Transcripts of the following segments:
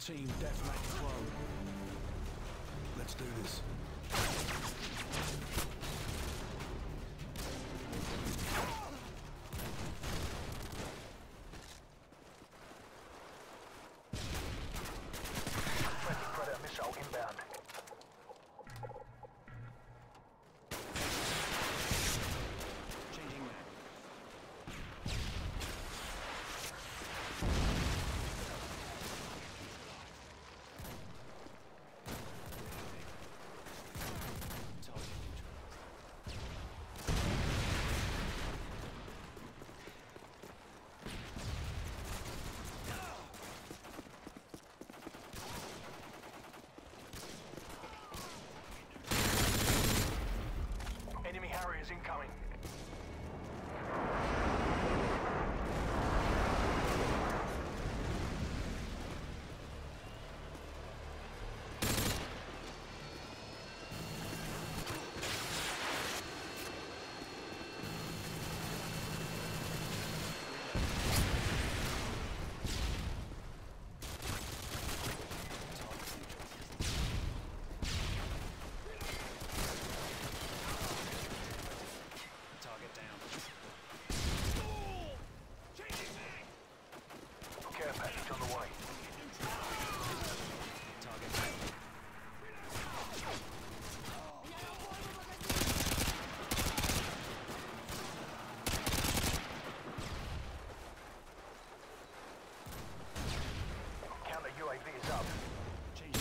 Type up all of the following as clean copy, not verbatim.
Team Deathmatch Pro. Let's do this. Friendly Predator missile inbound. Changing mag. Enemy Harriers incoming. Target down. Care package on the way. Target down. Counter UAV is up. Changing.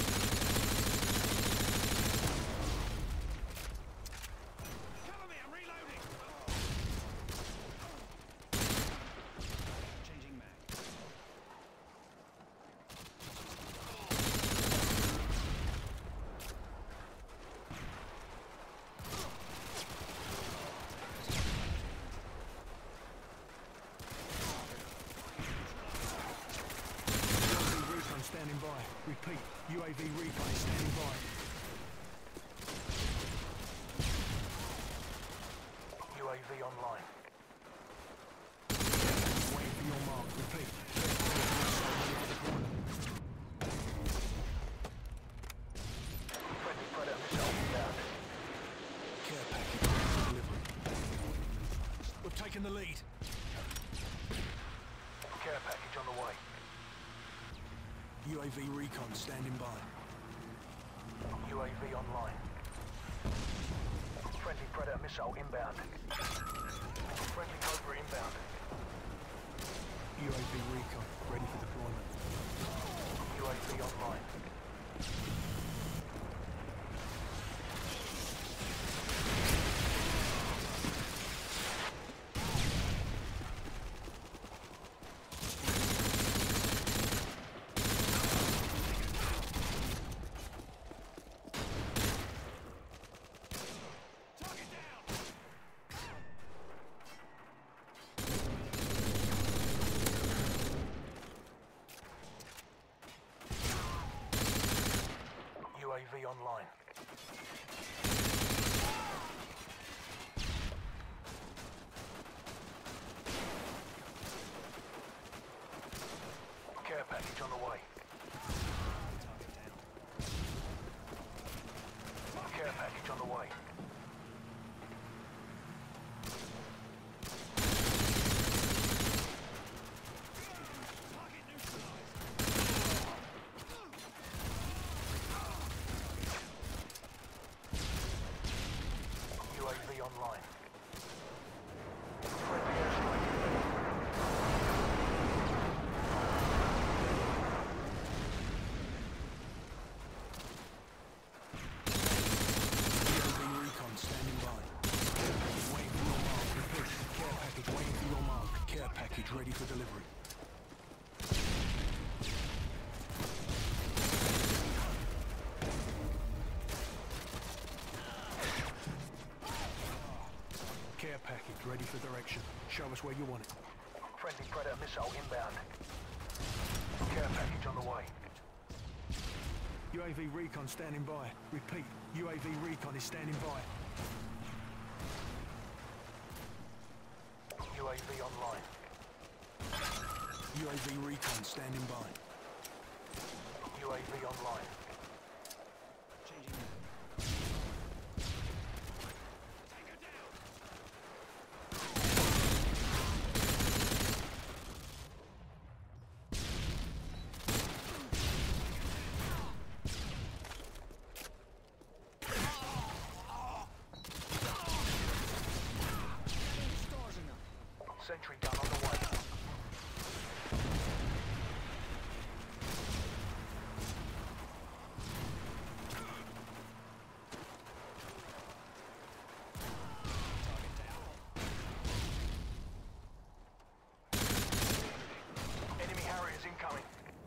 Cover me, I'm reloading. Changing mag. UAV recon standing by. Repeat, UAV recon is standing by. UAV online. Wait for your mark. Repeat. Friendly Predator missile inbound. Care package ready for delivery. We've taken the lead. Care package on the way. UAV recon standing by. UAV online. Friendly Predator missile inbound. Friendly Cobra inbound. UAV recon ready for deployment. UAV online. Target down. UAV online. Care package on the way. Target down. Care package on the way. Target neutralized. UAV online. Friendly airstrike. UAV recon standing by. Waiting for your mark. Repeat. Care package waiting for your mark. Care package ready for delivery. Care package ready for direction. Show us where you want it. Friendly Predator missile inbound. Care package on the way. UAV recon standing by. Repeat. UAV recon is standing by. UAV online. UAV recon standing by. UAV online. Sentry gun on the way. Enemy Harriers incoming.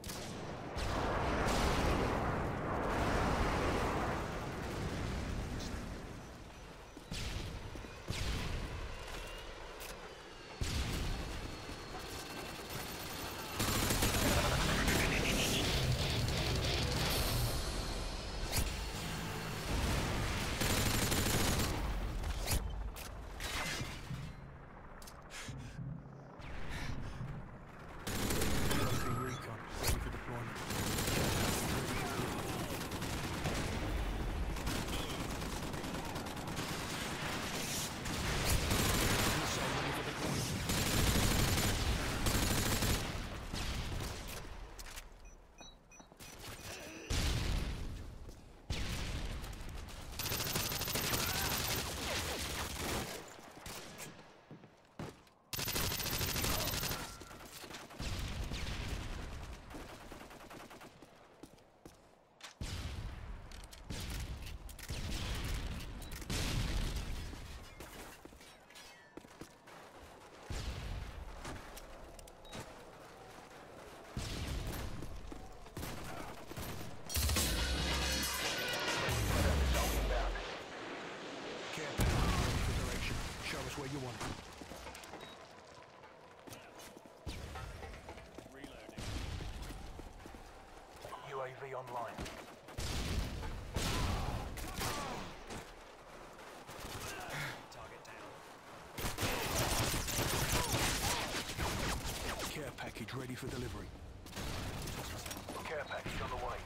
Where you want. UAV online. Target down. Care package ready for delivery. Care package on the way.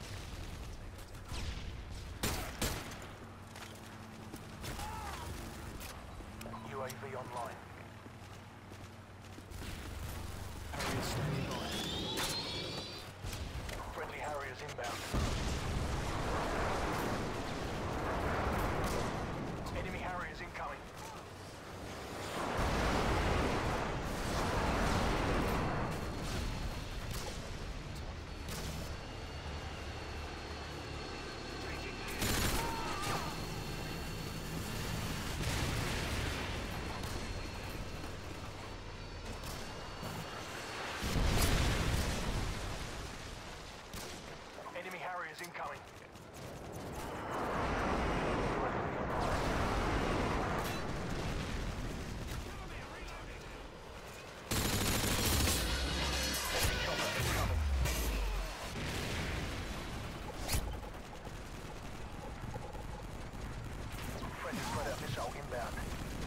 UAV online. Harriers standing by. Friendly Harriers inbound. Enemy Harriers incoming. Enemy Harriers incoming. Enemy chopper incoming. Friendly Predator missile inbound.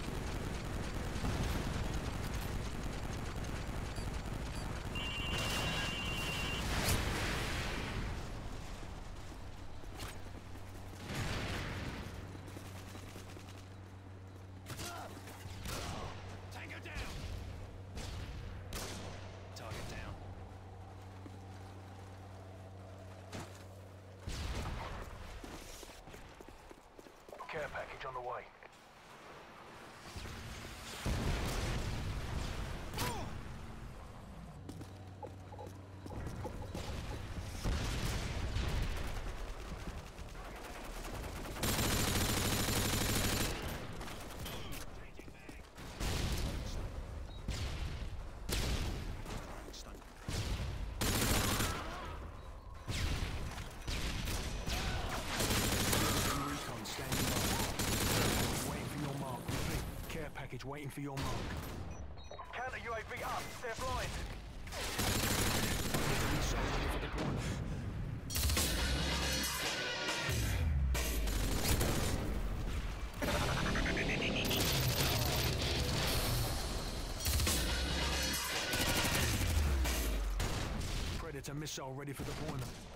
Tango down. Target down. Care package on the way. Package waiting for your mark. Counter UAV up. They're blind. Missile ready for deployment. Predator missile ready for deployment.